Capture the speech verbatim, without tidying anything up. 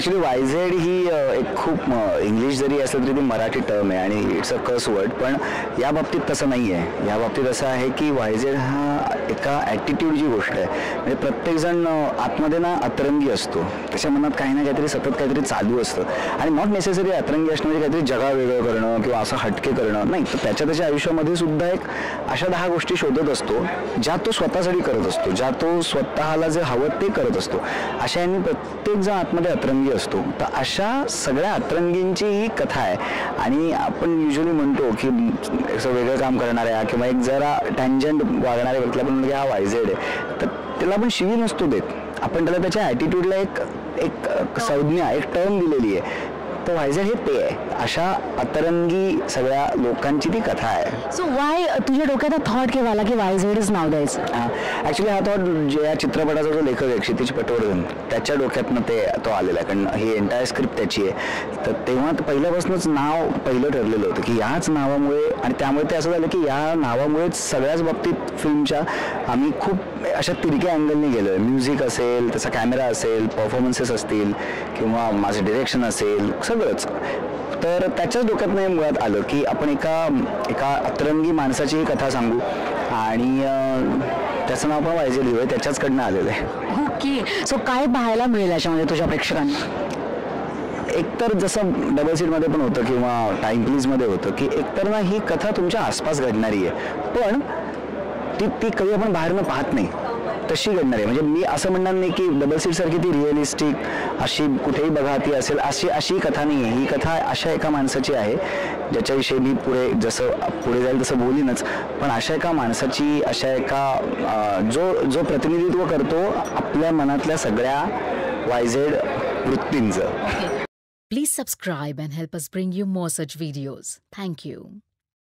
Actually वायझेड ही एक खूप English जरी असलं तरी ती मराठी टर्म आहे आणि इट्स अ कर्स वर्ड. पण या बाबतीत तसं नाही आहे. या बाबतीत असं आहे की वायझेड हा एका ॲटिट्यूडची गोष्ट आहे. म्हणजे प्रत्येकजण आतमध्ये ना अतरंगी असतो. त्याच्या मनात काही ना काहीतरी सतत काहीतरी चालू असतं आणि नॉट नेसेसरी अतरंगी असणं म्हणजे काहीतरी जगा वेगळं करणं किंवा असं हटके करणं नाही. तर त्याच्या त्याच्या आयुष्यामध्ये सुद्धा एक अशा दहा गोष्टी शोधत असतो ज्या तो स्वतःसाठी करत असतो, ज्या तो स्वतःला जे हवं ते करत असतो. अशा यांनी प्रत्येक जण आतमध्ये अतरंगी असतो. तर अशा सगळ्या अतरंगींची ही कथा आहे. आणि आपण युजली म्हणतो की असं वेगळं काम करणाऱ्या किंवा एक जरा टँजंट वागणाऱ्या व्यक्तीला पण म्हणजे हा वायझेड आहे. तर त्याला आपण शिवी नसतो देत. आपण त्याला त्याच्या ॲटिट्यूडला एक एक संज्ञा एक टर्म दिलेली आहे. तर वायझेड हे ते आहे. अशा अतरंगी सगळ्या लोकांची ती कथा आहे. सो वाय तुझ्या डोक्यात थॉट केव्हा आला की वायझेडच नाव द्यायचं? ॲक्च्युली हा थॉट जे या चित्रपटाचा जो लेखक आहे क्षितिज पटवर्धन त्याच्या डोक्यातनं ते तो आलेला आहे. कारण ही एंटायर स्क्रिप्ट त्याची आहे. तर तेव्हा पहिल्यापासूनच नाव पहिलं ठरलेलं होतं की याच नावामुळे आणि त्यामुळे ते असं झालं की या नावामुळेच सगळ्याच बाबतीत फिल्मच्या आम्ही खूप अशा तिरक्या अँगलने गेलो आहे. म्युझिक असेल, त्याचा कॅमेरा असेल, परफॉर्मन्सेस असतील किंवा माझं डिरेक्शन असेल, सगळंच. तर त्याच्याच डोक्यात नाही मुळात आलं की आपण एका एका अतरंगी माणसाची ही कथा सांगू आणि त्याचं नाव पण वायझेड लिहूया. त्याच्याचकडनं आलेलं आहे. ओके. सो काय पाहायला मिळेल याच्यामध्ये तुझ्या प्रेक्षकांना? एकतर जसं डबल सीटमध्ये पण होतं किंवा टाईम प्लीजमध्ये होतं की एकतर ना ही कथा तुमच्या आसपास घडणारी आहे पण ती ती कधी आपण बाहेरनं पाहत नाही तशी घडणार आहे. म्हणजे मी असं म्हणणार नाही की डबल सीटसारखी ती रिअलिस्टिक अशी कुठेही बघा ती असेल अशी अशी कथा नाही आहे. ही कथा अशा एका माणसाची आहे ज्याच्याविषयी मी पुढे जसं पुढे जाईल तसं बोलीनच. पण अशा एका माणसाची अशा एका जो जो प्रतिनिधित्व करतो आपल्या मनातल्या सगळ्या वायझेड वृत्तींचं. Please subscribe and help us bring you more such videos. Thank you.